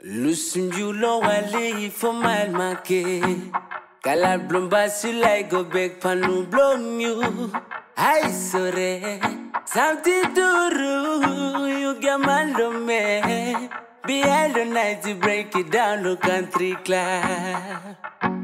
Lusim you lo wale for my market. Kala blomba si like go back panu blom you. I sore something to do. You get malo me. Behind the night to break it down no country club.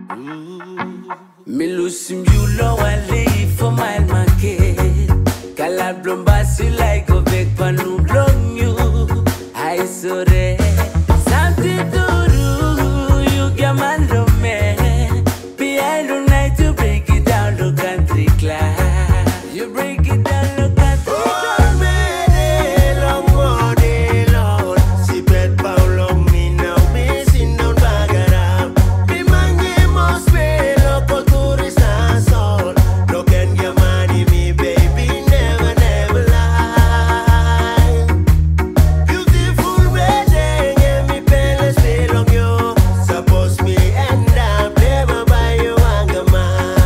Me lusim you lo wale for my market. Kala blomba si like go back panu blom you. I sore something to do, you get man to me. Behind the night to break it down the country club. You break it down the country club. Meri, long body long. Si pet Paulo mi now me sin down bagara. Mi mangi mos pelo por turista sol. No can get money me baby never never lie. Beautiful wedding and me palace feel on you. Suppose me end up never by you angama.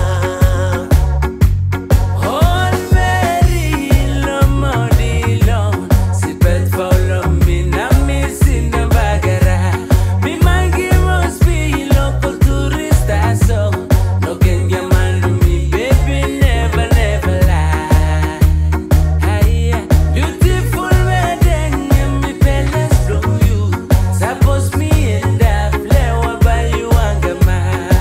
All Meri, long body long. Si pet follow me, now me sin the bagara. Me mangi must be local tourista so. No can get man to me, baby, never, never lie. Hiya, beautiful wedding and me palace from you. Suppose me end up lewa by you angama.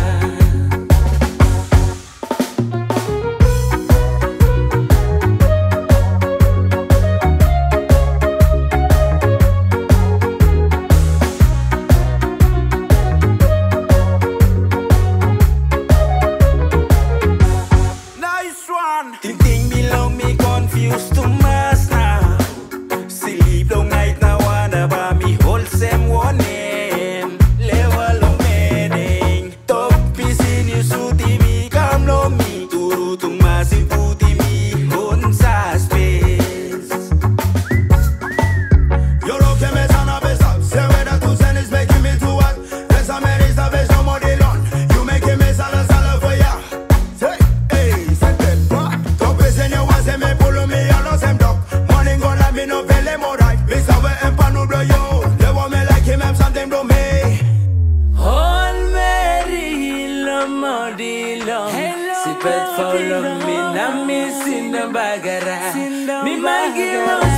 Nice one. Ting belong me confused to mass now. Sleep long night now wanna buy me wholesome warning. Level of meaning. Top piece in you suiti me come no me. Turu tung masih putih me on space. Yo lo que me sana besa. Say whether to send is making me to what? There's a Meri salvation model on. You making me sala for ya. Say, hey, say that what? Top is in your was me pull me all of them dog. Morning gonna me no pele more right. This away and panu blow yo. They want me like him have something to me. All Meri, long body long. Si pet follow me, now me sin the bagara. Me mangi mo